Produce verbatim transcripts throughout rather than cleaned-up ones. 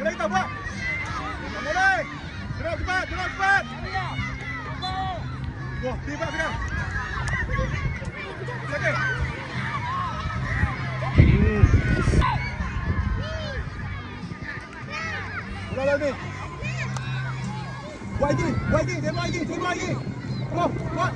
Boleh kita buat. Tak boleh. Gerak cepat, gerak cepat. Wah, tiba sekarang. Okey. Hmm. Bola lagi. Buat lagi, buat lagi, tembak lagi, tembak lagi. Come on, buat.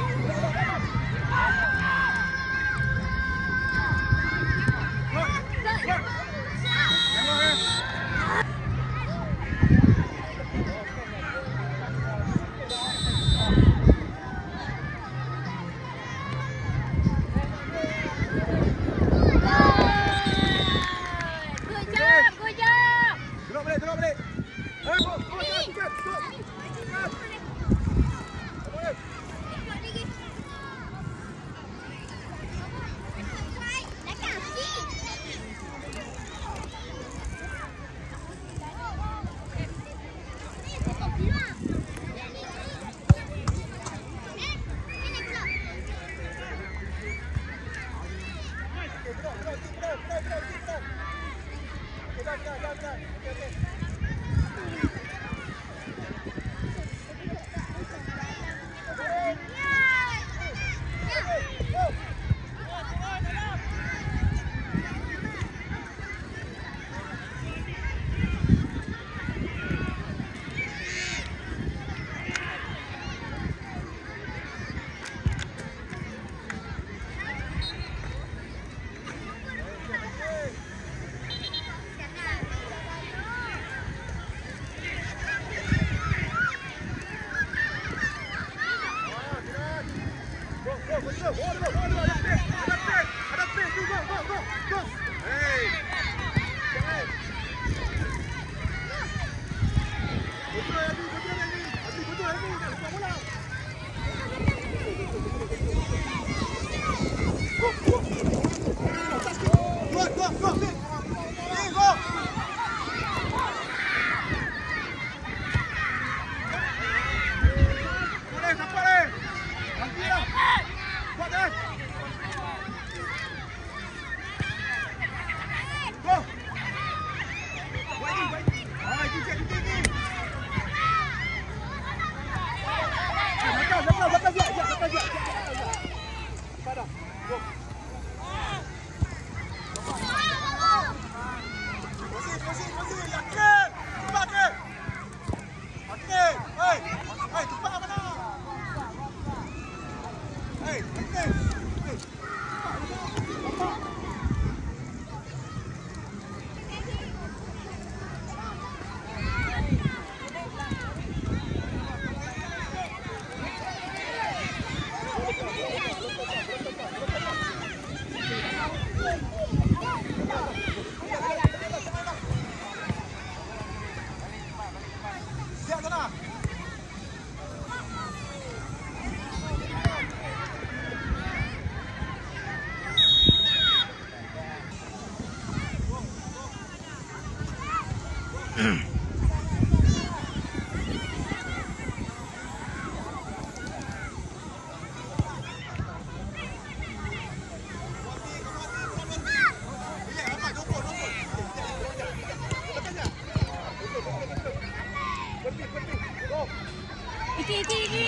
Iki, iki, iki.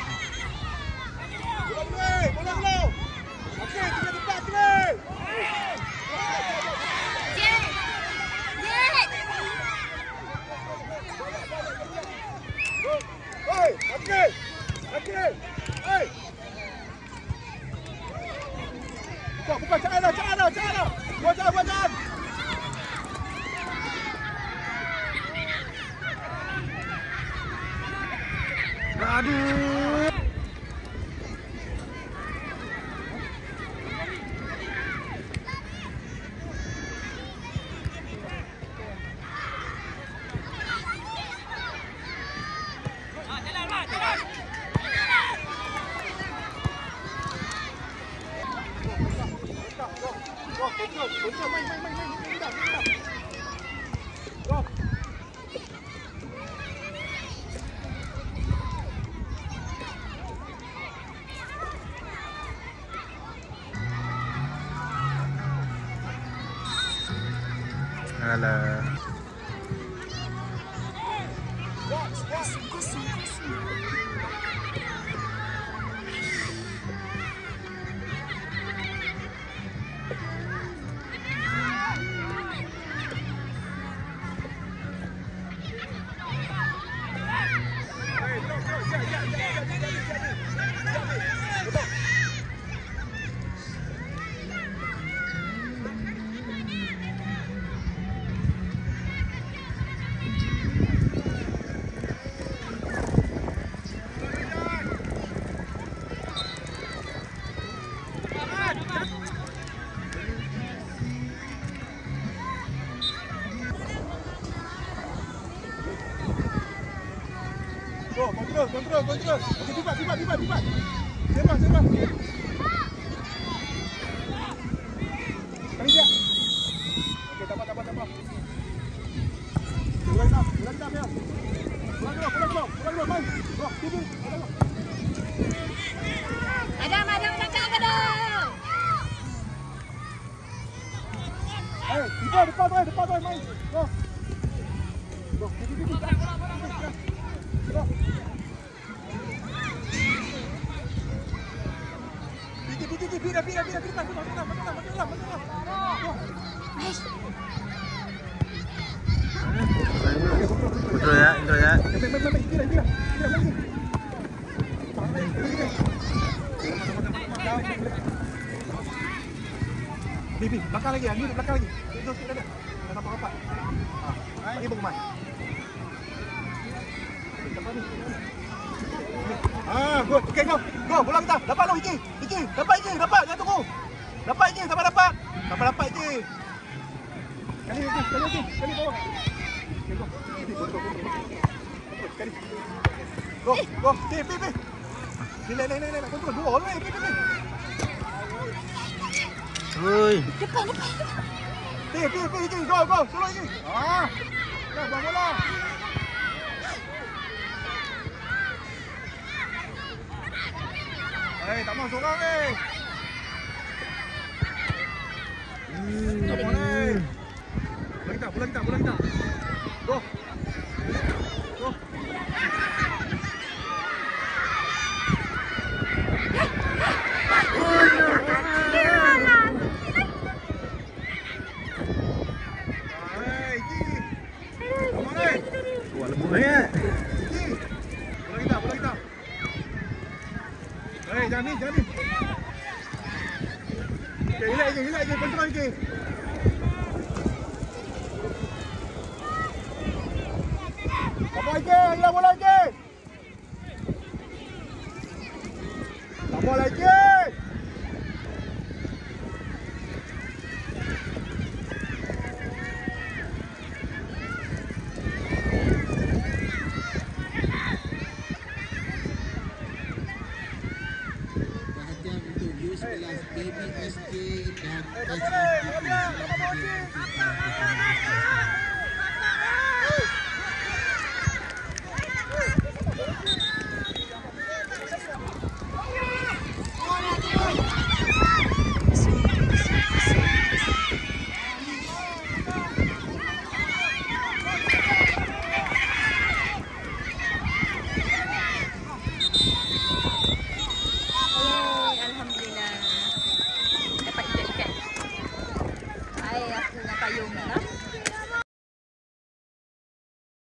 Bola boleh, bola belum. Okey, kita dekat sini. Jet. Jet. Hei, okey. Okey. Hei. Buka, buka, jangan dah, jangan dah, jangan dah. Buat jangan, buat jangan. Aduh. Alah. Kontrol, kontrol, kontrol. Okey, pibat, pibat, pibat, pibat. Sembang, sembang. Kali dia. Okey, dapat, dapat, dapat. Ulang dah, ulang dah, Mel. Ulang dulu, ulang dulu, ulang dulu, main. Go, tipu. Adam, Adam, belakang Adam. Eh, depan, depan, depan, depan, depan, main. Go. Go, tipu, tipu. Go. Piti, piti, piti, pira, pira, pira, pira, pira, pira, pira, pira, pira. Go. Betul ya, betul ya. Main, main, main, pira, pira, pira, main. Bibi, belakang lagi, ni belakang lagi. Itu sikit ada. Dah nampak rapat. Ah, ini bagaimana? Depan ni. Ah, good. Okey, go. Go, bola kita. Dapat lu Iki. Iki, dapat Iki, dapat. Jangan tunggu. Dapat Iki, sampai dapat. Sampai dapat Iki. Kali Iki, kali Iki, kali bawah. Okey, go. Iki, go, go, go. Kali. Go, go. Pi, pi, pi. Ni, ni, ni, ni, ni. Kontrol dua orang ni. Pi, pi, pi. Oi. Depan, depan. Pi, pi, pi, Iki. Go, go. Suruh Iki. Ah. Dah, buang bola. Eh, tak mau seorang eh. Hmm, tak mau eh. Bola kita, bola kita, bola kita. Go. Go. Eh, Iki. Come on eh. Buat lembut sangat. Iki. Bola kita, bola kita. Eh, jangan ni, jangan ni. Okay, relax je, relax je, kontrol je. Sama lagi, hilang bola lagi. Sama lagi. Perhatian untuk U sebelas Baby S K dan Eh, tak S boleh, M P tak boleh, tak boleh.